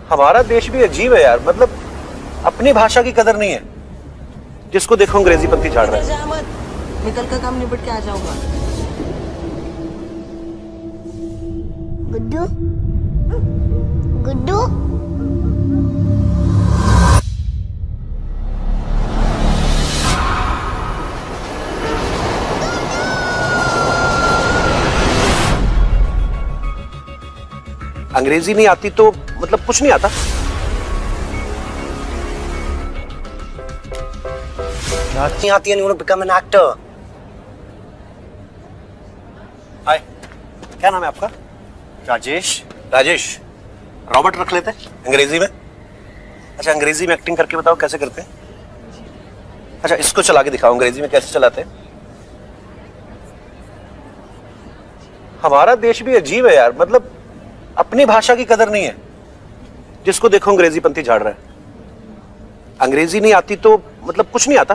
हमारा देश भी अजीब है यार, मतलब अपनी भाषा की कदर नहीं है। जिसको देखो अंग्रेजी पंथी झाड़ रहा है। निकल का काम निपट के आ जाऊंगा। गुड्डू, गुड्डू, अंग्रेजी नहीं आती तो मतलब कुछ नहीं आता। नहीं आती है, बिकम एन एक्टर। हाय, क्या नाम है आपका? राजेश। राजेश। रॉबर्ट रख लेते हैं अंग्रेजी में। अच्छा, अंग्रेजी में एक्टिंग करके बताओ कैसे करते हैं। अच्छा, इसको चला के दिखाओ अंग्रेजी में कैसे चलाते हैं। हमारा देश भी अजीब है यार, मतलब अपनी भाषा की कदर नहीं है। जिसको देखो अंग्रेजी पंथी झाड़ रहा है। अंग्रेजी नहीं आती तो मतलब कुछ नहीं आता।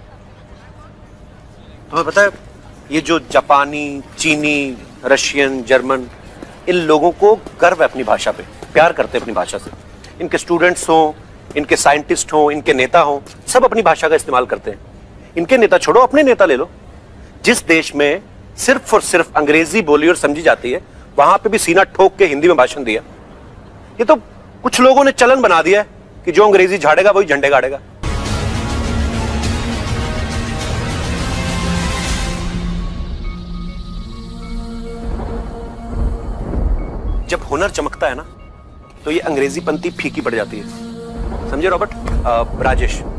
तुम्हें पता है, ये जो जापानी, चीनी, रशियन, जर्मन, इन लोगों को गर्व है अपनी भाषा पे, प्यार करते हैं अपनी भाषा से। इनके स्टूडेंट्स हों, इनके साइंटिस्ट हों, इनके नेता हों, सब अपनी भाषा का इस्तेमाल करते हैं। इनके नेता छोड़ो, अपने नेता ले लो। जिस देश में सिर्फ और सिर्फ अंग्रेजी बोली और समझी जाती है, वहां पे भी सीना ठोक के हिंदी में भाषण दिया। ये तो कुछ लोगों ने चलन बना दिया है कि जो अंग्रेजी झाड़ेगा वही झंडे गाड़ेगा। जब हुनर चमकता है ना, तो ये अंग्रेजी पंथी फीकी पड़ जाती है। समझे रॉबर्ट? राजेश।